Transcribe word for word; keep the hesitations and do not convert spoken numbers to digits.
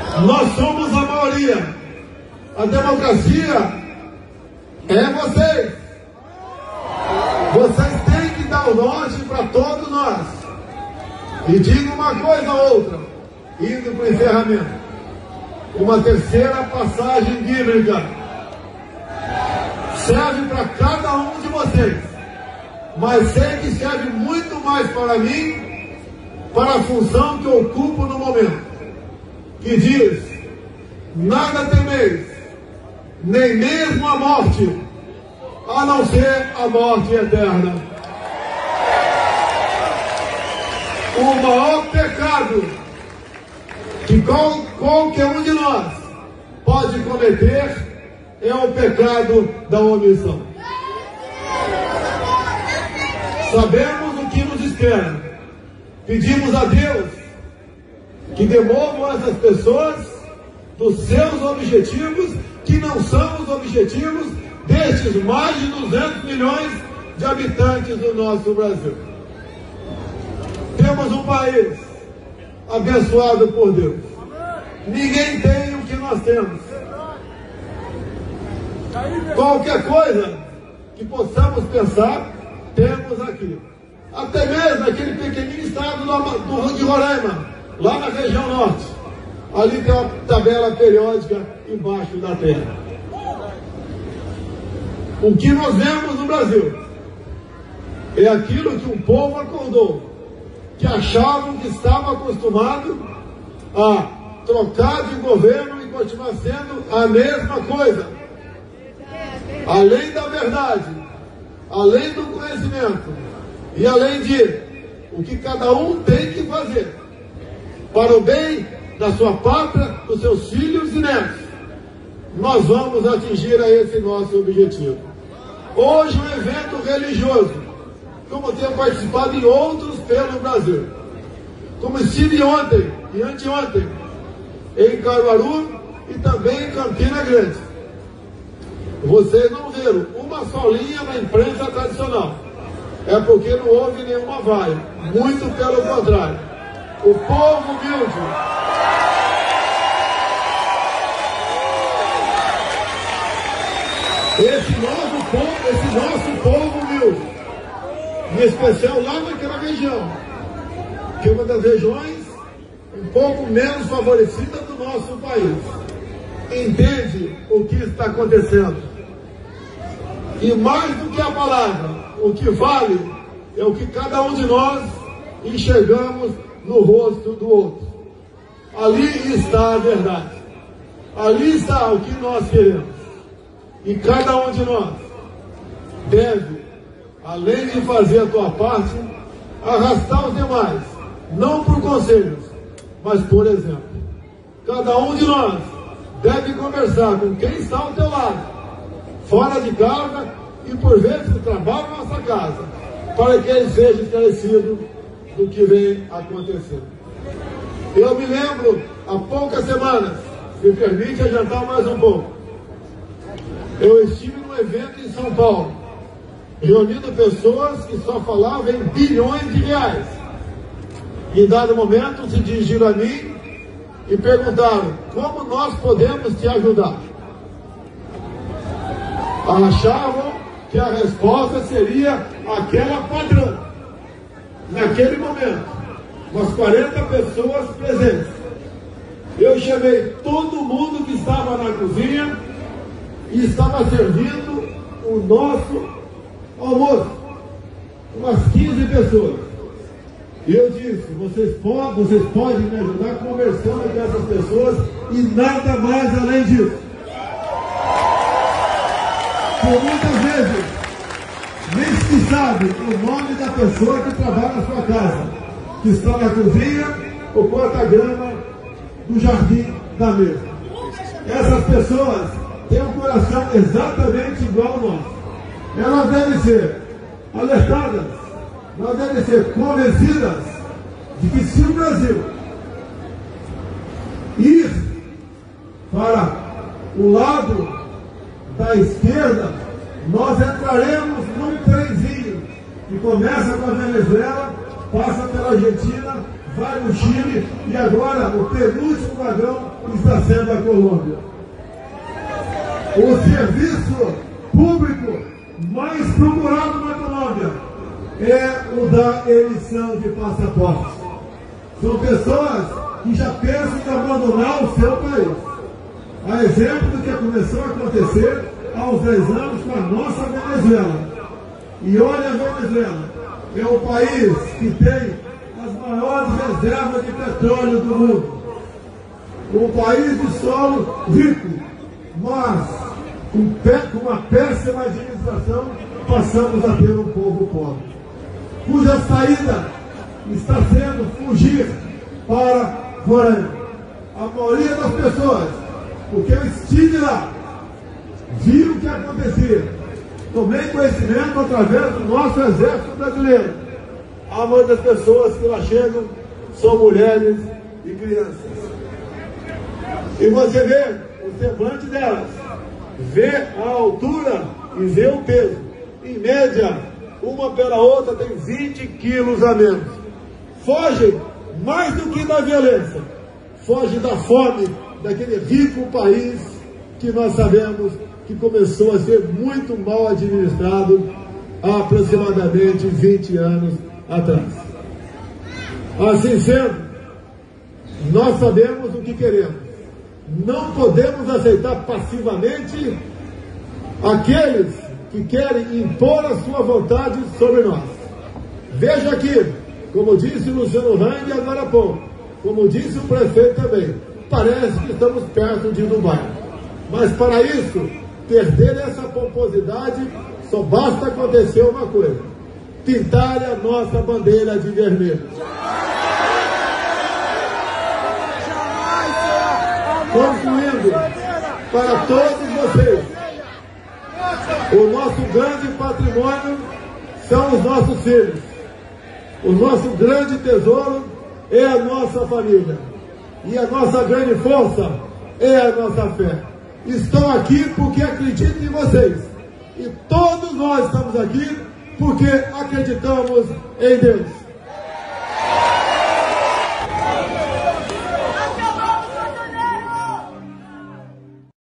Nós somos a maioria. A democracia é vocês. Vocês têm que dar o norte para todos nós. E digo uma coisa ou outra, indo para o encerramento. Uma terceira passagem bíblica serve para cada um de vocês, mas sei que serve muito mais para mim, para a função que eu ocupo no momento, que diz: nada temeis, nem mesmo a morte, a não ser a morte eterna. O maior pecado que qual, qualquer um de nós pode cometer é o pecado da omissão. Sabemos o que nos espera. Pedimos a Deus que demova essas pessoas dos seus objetivos, que não são os objetivos destes mais de duzentos milhões de habitantes do nosso Brasil. Temos um país abençoado por Deus. Ninguém tem o que nós temos. Qualquer coisa que possamos pensar, temos aqui. Até mesmo aquele pequenino estado do, de Roraima, lá na região norte. Ali tem uma tabela periódica embaixo da terra. O que nós vemos no Brasil é aquilo que um povo acordou, que achavam que estava acostumado a trocar de governo e continuar sendo a mesma coisa. Além da verdade, além do conhecimento e além de o que cada um tem que fazer para o bem da sua pátria, dos seus filhos e netos, nós vamos atingir a esse nosso objetivo. Hoje um evento religioso, como tenho participado em outros pelo Brasil, como estive ontem e anteontem em Caruaru e também em Campina Grande. Vocês não viram uma só linha na imprensa tradicional. É porque não houve nenhuma vaia. Muito pelo contrário. O povo humilde, esse novo povo, esse nosso povo humilde, em especial lá naquela região, que é uma das regiões um pouco menos favorecidas do nosso país, entende o que está acontecendo. E mais do que a palavra, o que vale é o que cada um de nós enxergamos no rosto do outro. Ali está a verdade. Ali está o que nós queremos. E cada um de nós deve, além de fazer a tua parte, arrastar os demais, não por conselhos, mas por exemplo. Cada um de nós deve conversar com quem está ao teu lado, fora de casa e por vezes trabalha na nossa casa, para que ele seja esclarecido do que vem acontecendo. Eu me lembro, há poucas semanas, me permite adiantar mais um pouco, eu estive num evento em São Paulo, reunindo pessoas que só falavam em bilhões de reais. Em dado momento se dirigiram a mim e perguntaram: como nós podemos te ajudar? Achavam que a resposta seria aquela padrão. Naquele momento, umas quarenta pessoas presentes, eu chamei todo mundo que estava na cozinha e estava servindo o nosso almoço, umas quinze pessoas. E eu disse: vocês podem, vocês podem me ajudar conversando com essas pessoas e nada mais além disso. Por muitas vezes, nem se sabe o nome da pessoa que trabalha na sua casa, que está na cozinha ou corta a grama do jardim da mesa. Essas pessoas têm um coração exatamente igual ao nosso. Elas devem ser alertadas, elas devem ser convencidas de que se o Brasil ir para o lado da esquerda, nós entraremos num trenzinho que começa com a Venezuela, passa pela Argentina, vai no Chile e agora o penúltimo vagão está sendo a Colômbia. O serviço público mais procurado na Colômbia é o da emissão de passaportes. São pessoas que já pensam em abandonar o seu país. A exemplo do que começou a acontecer há uns dez anos com a nossa Venezuela. E olha a Venezuela, é o país que tem as maiores reservas de petróleo do mundo. Um país de solo rico, mas com, pé, com uma péssima administração, passamos a ter um povo pobre, cuja saída está sendo fugir para Roraima. A maioria das pessoas, porque eu estive lá, viu o que acontecia, tomei conhecimento através do nosso exército brasileiro. A maioria das pessoas que lá chegam são mulheres e crianças. E você vê o semblante delas, vê a altura e vê o peso. Em média, uma pela outra tem vinte quilos a menos. Fogem mais do que da violência, fogem da fome daquele rico país que nós sabemos que começou a ser muito mal administrado há aproximadamente vinte anos atrás. Assim sendo, nós sabemos o que queremos. Não podemos aceitar passivamente aqueles que querem impor a sua vontade sobre nós. Veja aqui, como disse o Luciano Hang agora há pouco, como disse o prefeito também, parece que estamos perto de Dubai. Mas para isso, perder essa pomposidade, só basta acontecer uma coisa: pintar a nossa bandeira de vermelho. Concluindo, para todos vocês, o nosso grande patrimônio são os nossos filhos. O nosso grande tesouro é a nossa família. E a nossa grande força é a nossa fé. Estou aqui porque acredito em vocês. E todos nós estamos aqui porque acreditamos em Deus.